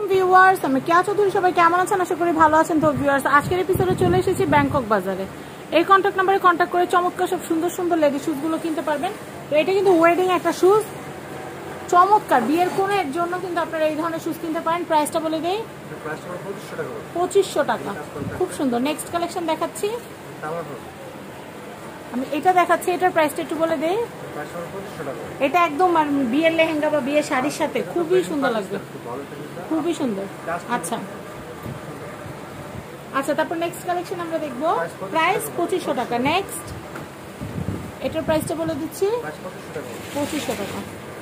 Viewers, আমি কেয়া চৌধুরী। সবাই কেমন আছেন? আশা করি ভালো আছেন। তো ভিউয়ার্স, আজকের এপিসোডে চলে এসেছি ব্যাংকক বাজারে। এই কন্ট্যাক্ট নাম্বারে কন্ট্যাক্ট করে চমৎকার সব সুন্দর সুন্দর লেডি শুজগুলো কিনতে পারবেন। তো এটা কিন্তু ওয়েডিং একটা শুজ, চমৎকার বিয়ের কোণের জন্য কিন্তু আপনারা এই ধরনের শুজ কিনতে পারেন। প্রাইসটা বলে দেই, 2500 টাকা। খুব সুন্দর। নেক্সট কালেকশন দেখাচ্ছি, আমি এটা দেখাচ্ছি। এটার প্রাইসটা একটু বলে দেই। এটা একদম বিয়ের লেহেঙ্গা বা বিয়ের শাড়ির সাথে খুবই সুন্দর লাগবে, খুবই সুন্দর। আচ্ছা আচ্ছা, তারপর নেক্সট কালেকশন আমরা দেখবো। প্রাইস 2500 টাকা। নেক্সট, এটার প্রাইসটা বলে দিচ্ছি, 2500 টাকা।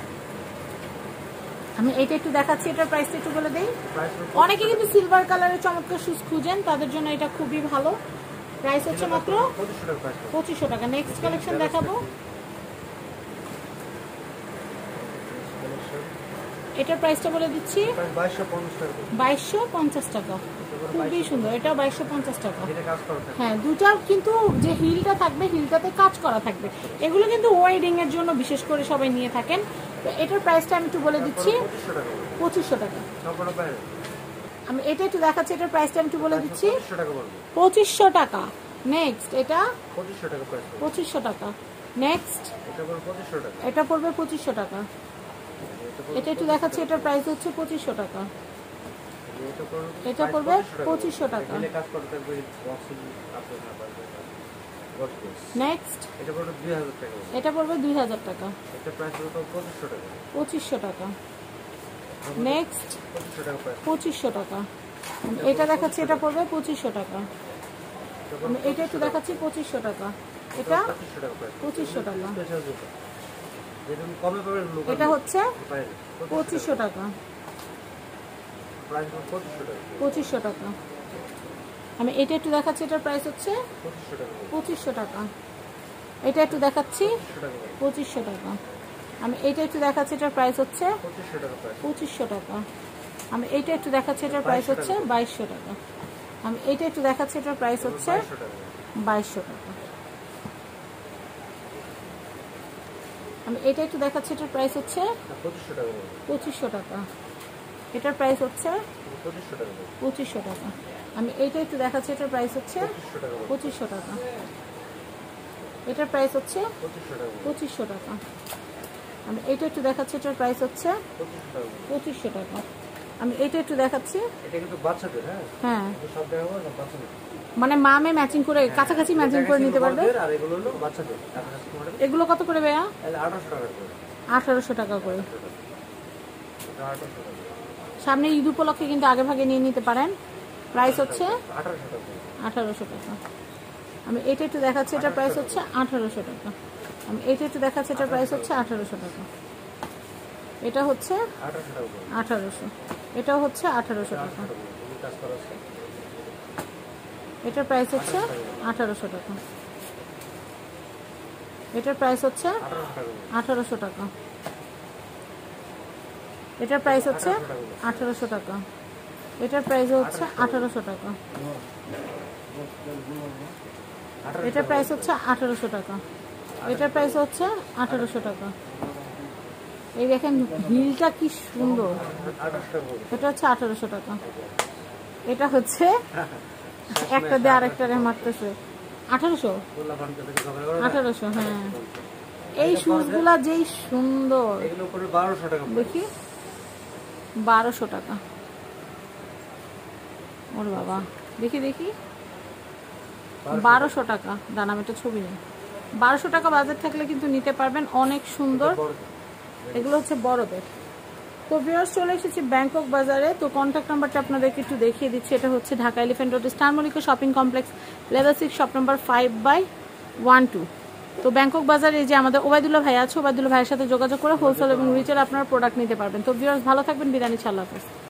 আমি এইটা একটু দেখাচ্ছি, এটার প্রাইসটা একটু বলে দেই। অনেকে কিন্তু সিলভার কালারের চমৎকার শুজ খুঁজেন, তাদের জন্য এটা খুবই ভালো। প্রাইস হচ্ছে মাত্র 2500 টাকা। নেক্সট কালেকশন দেখাবো, এটার প্রাইসটা বলে দিচ্ছি 2250 টাকা। খুবই সুন্দর, এটা 2250 টাকা। হ্যাঁ, দুটা কিন্তু যে হিলটা থাকবে, হিলটাতে কাজ করা থাকবে। এগুলো কিন্তু ওয়েডিং এর জন্য বিশেষ করে সবাই নিয়ে থাকেন। তো এটার প্রাইসটা আমি একটু বলে দিচ্ছি, 2500 টাকা। আমি এটা একটু দেখাচ্ছি, এটার প্রাইসটা আমি একটু বলে দিচ্ছি, 2500 টাকা। নেক্সট, এটা 2500 টাকা। নেক্সট, এটা পড়বে 2500 টাকা। এটা একটু দেখাচ্ছি, এটার প্রাইস হচ্ছে 2500 টাকা। এটা পড়বে 2500 টাকা। নেক্সট, এটা পড়বে 2000 টাকা। 2500 টাকা। নেক্সট, 2500 টাকা। এটা দেখাচ্ছি, এটা পড়বে 2500 টাকা। আমি এটা একটু দেখাচ্ছি, 2500 টাকা। এটা 2500 টাকা। এটা হচ্ছে 2500 টাকা। 2500 টাকা। আমি এটা একটু দেখাচ্ছি, এটার প্রাইস হচ্ছে 2500 টাকা। এটা একটু দেখাচ্ছি, 2500 টাকা। আমি এটা একটু দেখাচ্ছি, এটার প্রাইস হচ্ছে 2500 টাকা। আমি এইটা একটু দেখাচ্ছি, এটার প্রাইস হচ্ছে 2200 টাকা। আমি এইটা একটু দেখাচ্ছি, এটার প্রাইস হচ্ছে 2200 টাকা। আমি এটা একটু দেখাচ্ছি, এটার প্রাইস হচ্ছে 2500 টাকা। এটার প্রাইস হচ্ছে 2500 টাকা। আমি এইটা একটু দেখাচ্ছি, এটার প্রাইস হচ্ছে 2500 টাকা। এটার প্রাইস হচ্ছে 2500 টাকা। আমি এইটা একটু দেখাচ্ছি, এটার প্রাইস হচ্ছে 2500 টাকা। আমি এইটা একটু দেখাচ্ছি, হ্যাঁ, মানে মামে ম্যাচিং করে কাছাকাছি ম্যাচিং করে নিতে পারবে। এগুলো কত করে ভাইয়া? 1800 টাকা করে। সামনে ঈদ উপলক্ষে কিন্তু আগে ভাগে নিয়ে নিতে পারেন। প্রাইস হচ্ছে 1800 টাকা। আমি এটা একটু দেখাচ্ছি, এটার প্রাইস হচ্ছে 1800 টাকা। আমি এটা একটু দেখাচ্ছি, এটার প্রাইস হচ্ছে 1800 টাকা। এটা হচ্ছে 1800। এটাও হচ্ছে 1800 টাকা। এটার প্রাইস হচ্ছে 1800 টাকা। এটার প্রাইস হচ্ছে 1800 টাকা। এটার প্রাইস হচ্ছে 1800 টাকা। এটার প্রাইস হচ্ছে 1800 টাকা। এটার প্রাইস হচ্ছে 1800 টাকা। এটার প্রাইস হচ্ছে 1800 টাকা। এই দেখেন হিলটা কি সুন্দর। এটা হচ্ছে 1800 টাকা। এটা হচ্ছে একটা দিয়ে আরেকটা মারতেছে 1800। হ্যাঁ, এই শুজগুলা যেই সুন্দর। দেখি, 1200 টাকা। ওর বাবা, দেখি দেখি, 1200 টাকা। দাঁড়াম, একটা ছবি নেই। 1200 টাকা বাজেট থাকলে কিন্তু নিতে পারবেন, অনেক সুন্দর। এগুলো হচ্ছে বড়দের। তো ভিউয়ার্স, চলে এসেছি ব্যাংকক বাজারে। তো কন্ট্যাক্ট নাম্বারটা আপনাদেরকে একটু দেখিয়ে দিচ্ছি। এটা হচ্ছে Dhaka Elephant Road, Star Mallika shopping complex, level 6, shop number 5/12। তো ব্যাংকক বাজারে যে আমাদের ওবায়দুল্লাহ ভাই আছে, ওবায়দুল্লাহ ভাইয়ের সাথে যোগাযোগ করে হোলসেল এবং রিটেল আপনারা প্রোডাক্ট নিতে পারবেন। তো ভিউয়ার্স, ভালো থাকবেন, বিদায় নিচ্ছি, আল্লাহ হাফেজ।